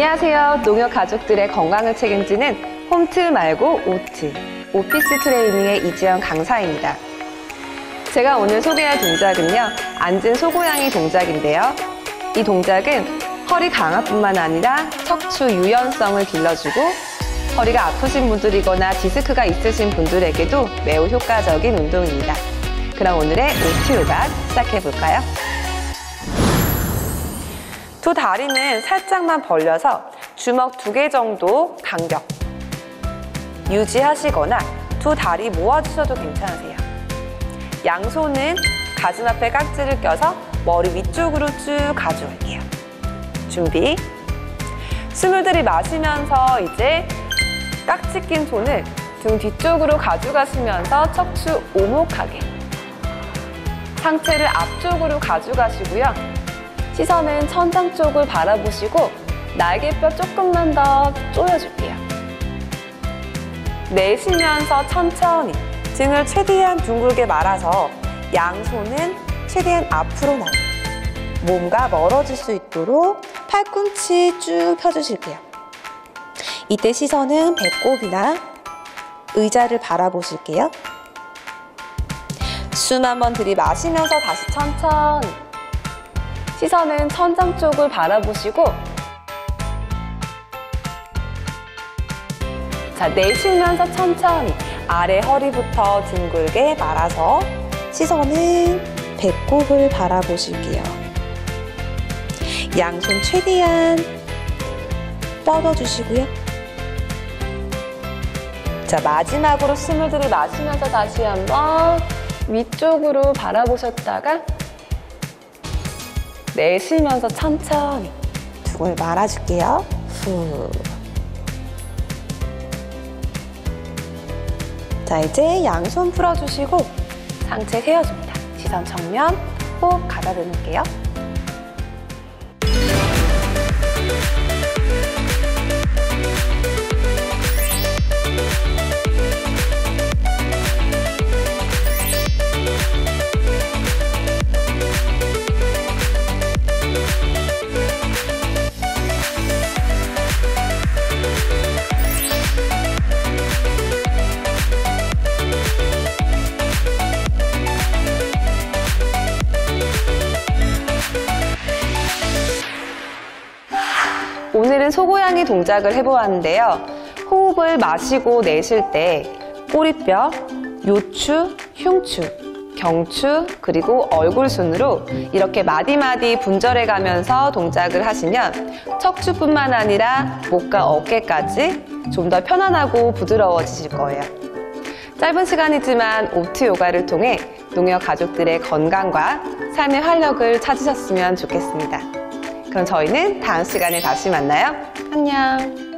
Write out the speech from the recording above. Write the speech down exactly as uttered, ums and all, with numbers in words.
안녕하세요. 농협 가족들의 건강을 책임지는 홈트 말고 오트, 오피스 트레이닝의 이지연 강사입니다. 제가 오늘 소개할 동작은요, 앉은 소고양이 동작인데요. 이 동작은 허리 강화뿐만 아니라 척추 유연성을 길러주고 허리가 아프신 분들이거나 디스크가 있으신 분들에게도 매우 효과적인 운동입니다. 그럼 오늘의 오트 요가 시작해 볼까요? 두 다리는 살짝만 벌려서 주먹 두 개 정도 간격 유지하시거나 두 다리 모아주셔도 괜찮으세요. 양손은 가슴 앞에 깍지를 껴서 머리 위쪽으로 쭉 가져올게요. 준비. 숨을 들이마시면서 이제 깍지 낀 손을 등 뒤쪽으로 가져가시면서 척추 오목하게, 상체를 앞쪽으로 가져가시고요. 시선은 천장 쪽을 바라보시고 날개뼈 조금만 더 조여줄게요. 내쉬면서 천천히 등을 최대한 둥글게 말아서 양손은 최대한 앞으로 나오고 몸과 멀어질 수 있도록 팔꿈치 쭉 펴주실게요. 이때 시선은 배꼽이나 의자를 바라보실게요. 숨 한번 들이마시면서 다시 천천히 시선은 천장 쪽을 바라보시고, 자, 내쉬면서 천천히 아래 허리부터 둥글게 말아서 시선은 배꼽을 바라보실게요. 양손 최대한 뻗어주시고요. 자, 마지막으로 숨을 들이마시면서 다시 한번 위쪽으로 바라보셨다가 내쉬면서 천천히 등을 말아줄게요. 후. 자, 이제 양손 풀어주시고 상체 세워줍니다. 시선 정면, 호흡 가다듬을게요. 오늘은 소고양이 동작을 해보았는데요. 호흡을 마시고 내쉴 때 꼬리뼈, 요추, 흉추, 경추, 그리고 얼굴 순으로 이렇게 마디마디 분절해 가면서 동작을 하시면 척추뿐만 아니라 목과 어깨까지 좀 더 편안하고 부드러워지실 거예요. 짧은 시간이지만 오트 요가를 통해 농협 가족들의 건강과 삶의 활력을 찾으셨으면 좋겠습니다. 그럼 저희는 다음 시간에 다시 만나요. 안녕.